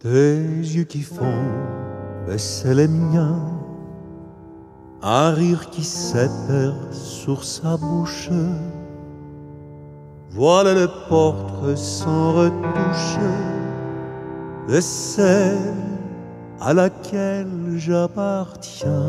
Tes yeux qui font baisser les miens, un rire qui s'épère sur sa bouche. Voilà le portrait sans retouche de celle à laquelle j'appartiens.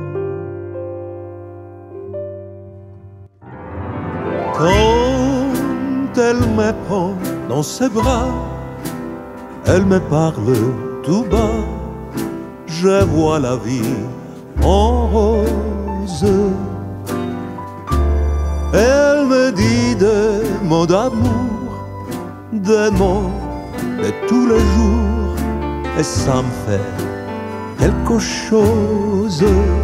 Quand elle me prend dans ses bras, elle me parle tout bas, je vois la vie en rose. Elle me dit des mots d'amour, des mots de tous les jours, et ça me fait quelque chose.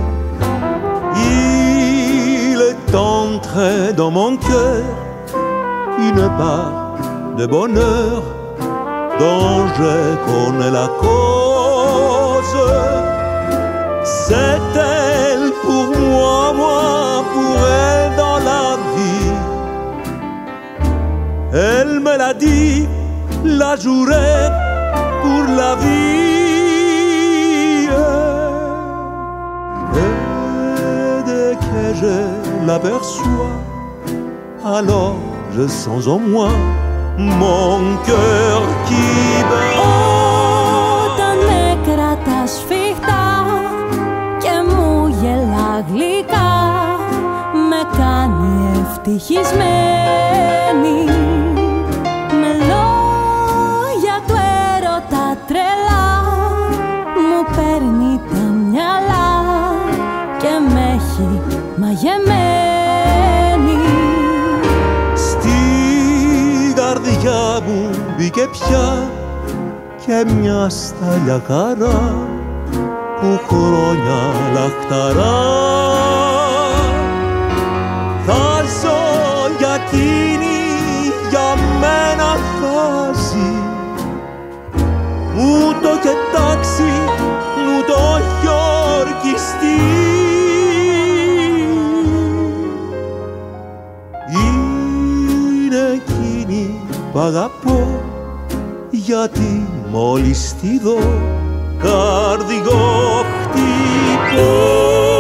Il est entré dans mon cœur une part de bonheur dont je connais la cause. C'est elle pour moi, moi pour elle dans la vie. Elle me l'a dit, la jurée pour la vie. Et dès que je l'aperçois, alors je sens en moi mon cœur qui bat. Όταν με κρατάς σφιχτά και μου γελά γλυκά, με κάνει ευτυχισμένη. Με λόγια του έρωτα τρελά μου παίρνει τα μυαλά και με έχει μαγεμένη. Καρδιά μου μπήκε πια και μια στάλια χαρά που χρόνια λαχταρά. Θα ζω για εκείνη, για μένα χάζει, μου το έχει τάξει, μου το έχει ορκιστεί. Π' αγαπώ γιατί μόλις τη δω καρδιό χτυπώ.